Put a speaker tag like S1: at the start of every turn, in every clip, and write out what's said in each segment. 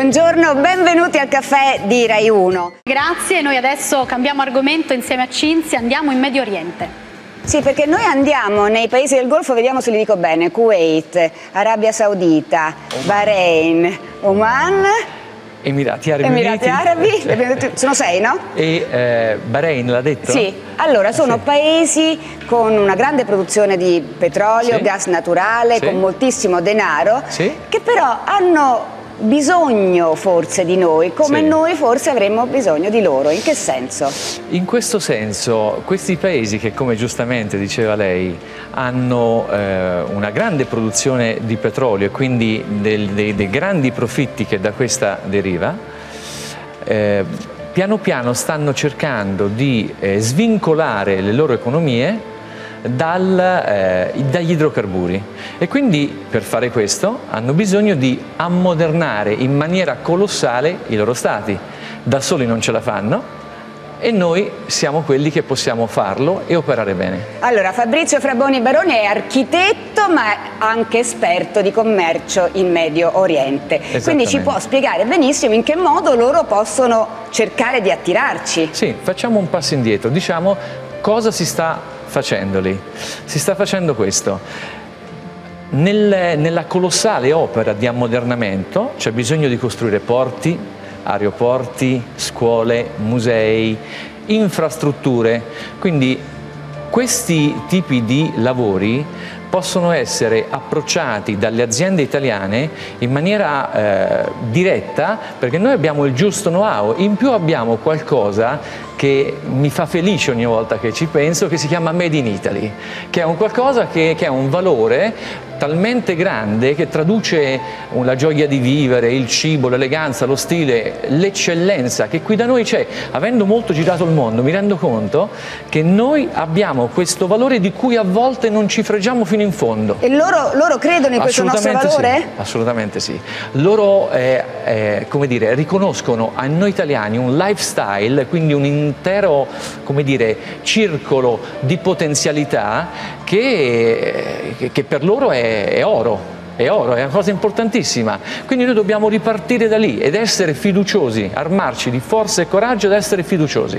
S1: buongiorno, benvenuti al caffè di Rai 1.
S2: Grazie, noi adesso cambiamo argomento insieme a Cinzia, andiamo in Medio Oriente.
S1: Sì, perché noi andiamo nei paesi del Golfo, vediamo se li dico bene, Kuwait, Arabia Saudita, Bahrain, Oman,
S3: Emirati Arabi,
S1: sono 6, no?
S3: E Bahrain, l'ha detto?
S1: Sì, allora sono paesi con una grande produzione di petrolio, gas naturale, con moltissimo denaro, che però hanno bisogno forse di noi, come noi forse avremmo bisogno di loro. In che senso? In questo senso, questi paesi che, come giustamente diceva lei, hanno una grande produzione di petrolio e quindi dei grandi profitti che da questa deriva, piano piano stanno cercando di svincolare le loro economie dagli idrocarburi, e quindi per fare questo hanno bisogno di ammodernare in maniera colossale i loro stati. Da soli non ce la fanno e noi siamo quelli che possiamo farlo e operare bene. Allora, Fabrizio Fraboni Baroni è architetto ma anche esperto di commercio in Medio Oriente, quindi ci può spiegare benissimo in che modo loro possono cercare di attirarci. Sì, facciamo un passo indietro, diciamo cosa si sta facendo lì. Si sta facendo questo. Nella colossale opera di ammodernamento c'è bisogno di costruire porti, aeroporti, scuole, musei, infrastrutture. Quindi questi tipi di lavori possono essere approcciati dalle aziende italiane in maniera diretta, perché noi abbiamo il giusto know-how, in più abbiamo qualcosa che mi fa felice ogni volta che ci penso, che si chiama Made in Italy, che è un qualcosa che ha un valore talmente grande che traduce la gioia di vivere, il cibo, l'eleganza, lo stile, l'eccellenza che qui da noi c'è. Avendo molto girato il mondo mi rendo conto che noi abbiamo questo valore di cui a volte non ci fregiamo fino in fondo. E loro credono in questo nostro valore? Sì, assolutamente sì. Loro come dire, riconoscono a noi italiani un lifestyle, quindi un intero, come dire, circolo di potenzialità che per loro è oro. È oro, è una cosa importantissima. Quindi noi dobbiamo ripartire da lì ed essere fiduciosi, armarci di forza e coraggio ed essere fiduciosi.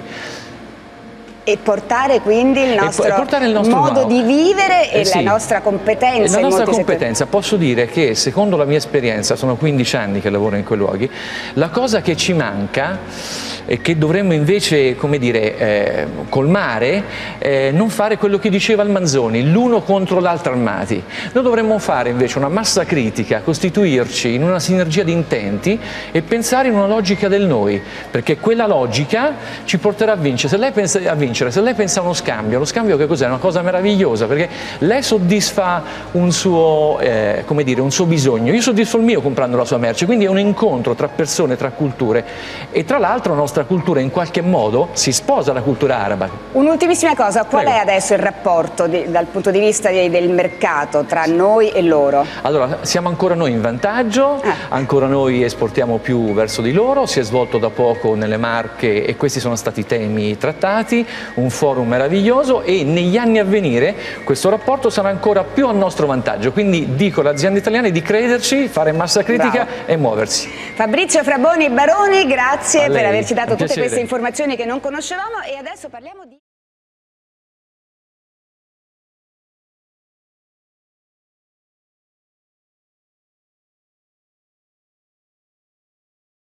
S1: E portare quindi il nostro modo di vivere e la nostra competenza. La nostra competenza, posso dire che secondo la mia esperienza, sono 15 anni che lavoro in quei luoghi, la cosa che ci manca e che dovremmo invece, come dire, colmare, non fare quello che diceva il Manzoni, l'uno contro l'altro armati. Noi dovremmo fare invece una massa critica, costituirci in una sinergia di intenti e pensare in una logica del noi, perché quella logica ci porterà a vincere. Se lei pensa a vincere, se lei pensa a uno scambio che cos'è? È una cosa meravigliosa, perché lei soddisfa un suo, come dire, un suo bisogno, io soddisfo il mio comprando la sua merce, quindi è un incontro tra persone, tra culture, e tra l'altro la nostra cultura in qualche modo si sposa alla cultura araba. Un'ultimissima cosa, qual è adesso il rapporto dal punto di vista del mercato tra noi e loro? Allora, siamo ancora noi in vantaggio, ancora noi esportiamo più verso di loro, si è svolto da poco nelle Marche e questi sono stati i temi trattati, un forum meraviglioso, e negli anni a venire questo rapporto sarà ancora più a nostro vantaggio, quindi dico alle aziende italiane di crederci, fare massa critica e muoversi. Fabrizio Fraboni Baroni, grazie per averci dato tutte queste informazioni che non conoscevamo, e adesso parliamo di...